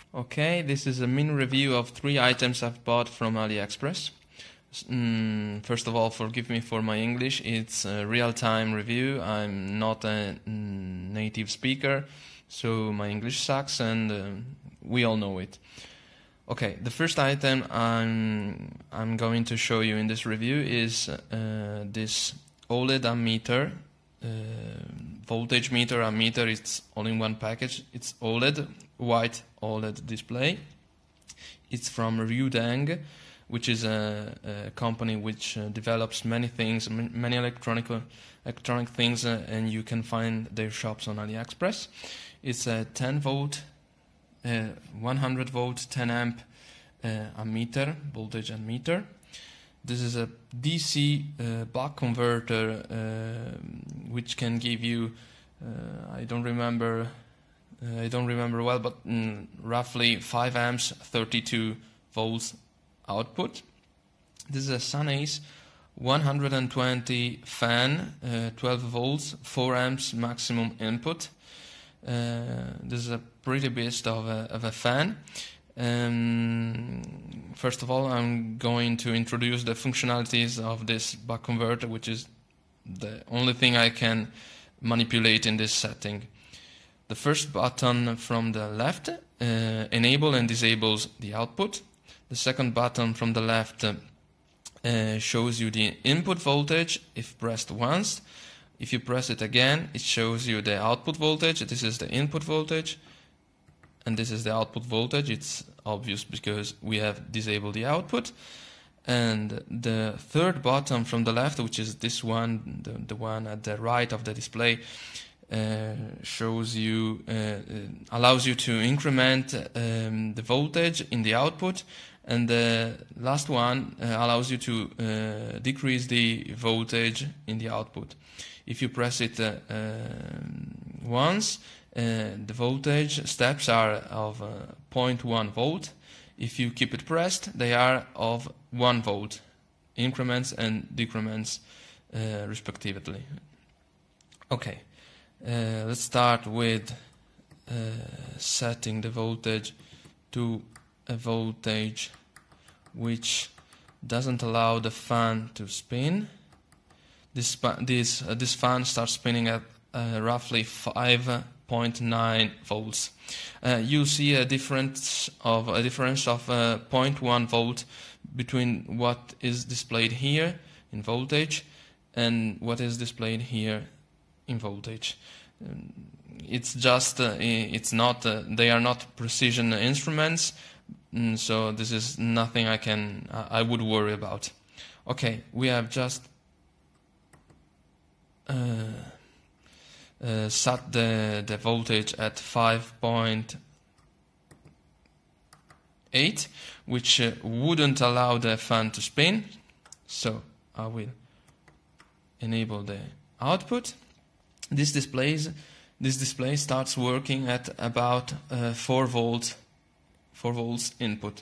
Okay, this is a mini review of 3 items I've bought from AliExpress. First of all, forgive me for my English, it's a real-time review. I'm not a native speaker, so my English sucks and we all know it. Okay, the first item I'm going to show you in this review is this OLED ammeter, voltage meter, ammeter. It's all in one package. It's OLED, white OLED display. It's from Ruideng, which is a company which develops many things, many electronic things, and you can find their shops on AliExpress. It's a 10 volt, 100 volt, 10 amp ammeter, voltage ammeter. This is a DC buck converter, which can give you, I don't remember well, but roughly 5 amps, 32 volts output. This is a Sanyo 120 fan, 12 volts, 4 amps maximum input. This is a pretty beast of a fan. First of all, I'm going to introduce the functionalities of this buck converter, which is the only thing I can manipulate in this setting. The first button from the left enables and disables the output. The second button from the left shows you the input voltage if pressed once. If you press it again, it shows you the output voltage. This is the input voltage, and this is the output voltage. It's obvious because we have disabled the output. And the third button from the left, which is this one, the one at the right of the display, shows you, allows you to increment the voltage in the output, and the last one allows you to decrease the voltage in the output. If you press it once, the voltage steps are of 0.1 volt. If you keep it pressed, they are of 1 volt, increments and decrements respectively. Okay, let's start with setting the voltage to a voltage which doesn't allow the fan to spin. This fan starts spinning at roughly 5.9 volts. You see a difference of 0.1 volt between what is displayed here in voltage and what is displayed here in voltage. It's just it's not they are not precision instruments, so this is nothing I would worry about. Okay, we have just set the voltage at 5.8, which wouldn't allow the fan to spin, so I will enable the output. This display starts working at about 4 volts input.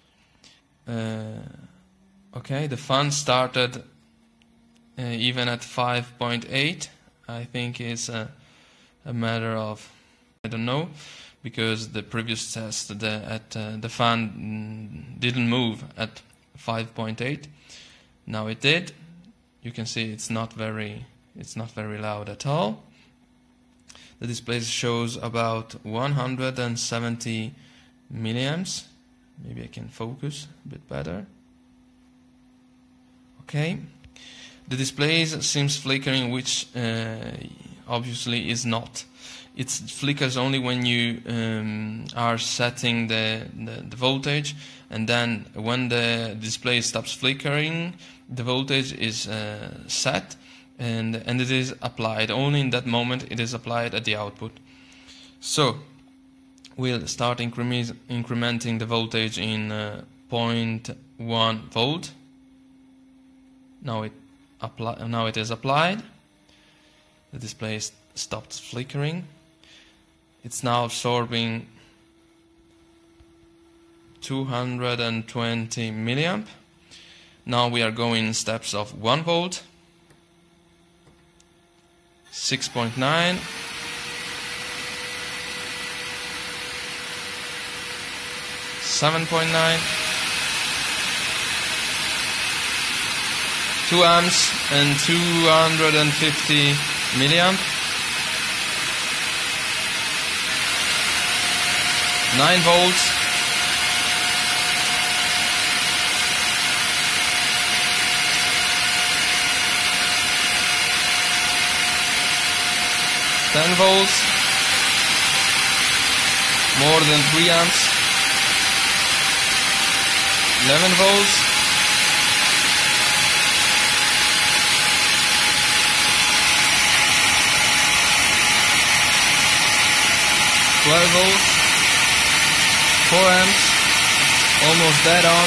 Okay, the fan started even at 5.8. I think it's a matter of, I don't know, because the previous test the fan didn't move at 5.8. Now it did. You can see it's not very loud at all. The display shows about 170 milliamps. Maybe I can focus a bit better. Okay. The display seems flickering, which obviously is not. It flickers only when you are setting the voltage, and then when the display stops flickering, the voltage is set and it is applied. Only in that moment it is applied at the output. So we'll start incrementing the voltage in 0.1 volt. Now it is applied. The display stopped flickering. It's now absorbing 220 milliamp. Now we are going in steps of 1 volt, 6.9, 7.9, 2 amps and 250 milliamp, 9 volts, 10 volts, more than 3 amps, 11 volts, 12 volts, 4 amps, almost dead on,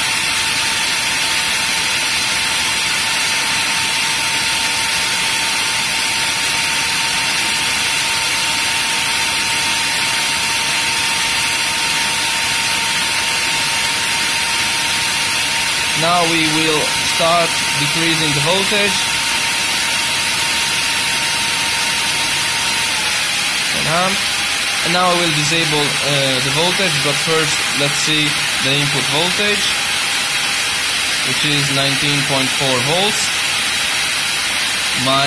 'Now we will start decreasing the voltage. 1 amp. And now I will disable the voltage, but first let's see the input voltage, which is 19.4 volts. My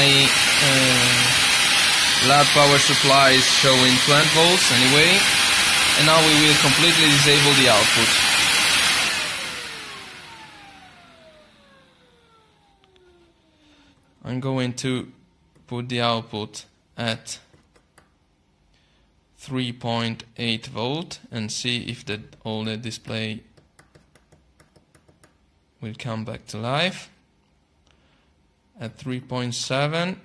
lab power supply is showing 20 volts anyway. And now we will completely disable the output. I'm going to put the output at 3.8 volt and see if the OLED display will come back to life. At 3.7,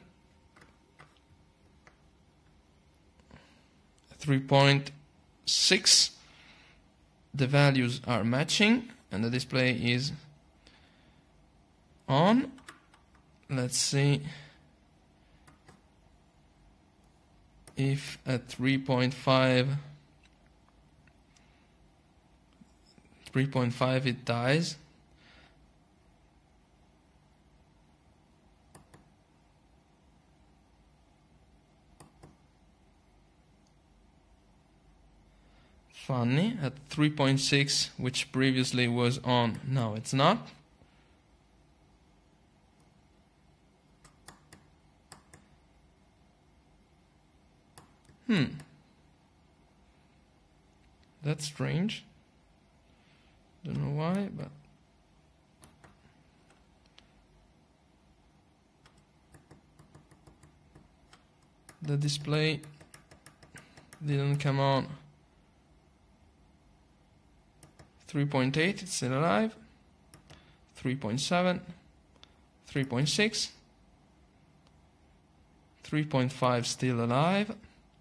3.6, the values are matching and the display is on. Let's see if at 3.5 it dies. Funny, at 3.6, which previously was on, now it's not. That's strange. Don't know why, but the display didn't come on. 3.8, it's still alive. 3.7, 3.6, 3.5 still alive.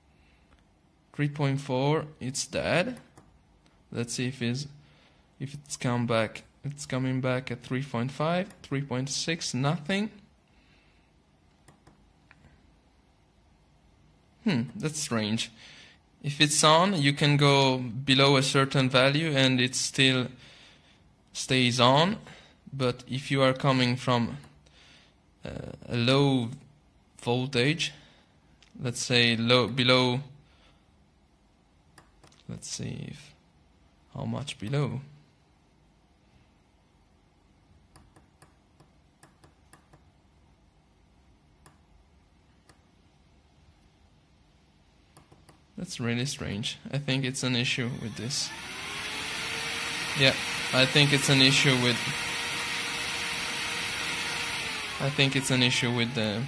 3.4, it's dead. Let's see if it's come back. It's coming back at 3.5, 3.6, nothing. That's strange. If it's on, you can go below a certain value and it still stays on. But if you are coming from a low voltage, let's say below, let's see how much below. That's really strange. I think it's an issue with this. Yeah, I think it's an issue with the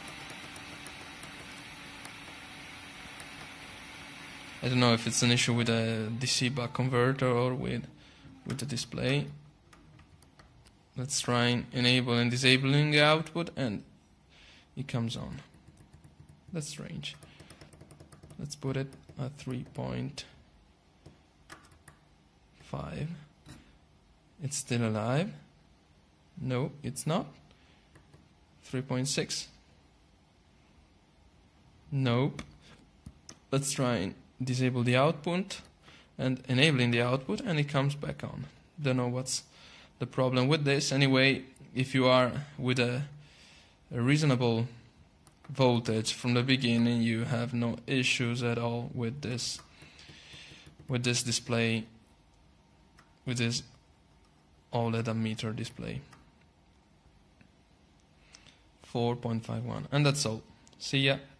I don't know if it's an issue with a DC buck converter or with the display. Let's try enable and disabling the output and it comes on. That's strange. Let's put it at 3.5. It's still alive. No, it's not. 3.6. Nope. Let's try and disable the output and enabling the output and it comes back on. Don't know what's the problem with this. Anyway, if you are with a reasonable voltage from the beginning, you have no issues at all with this display with this OLED ammeter display. 4.51, and that's all. See ya.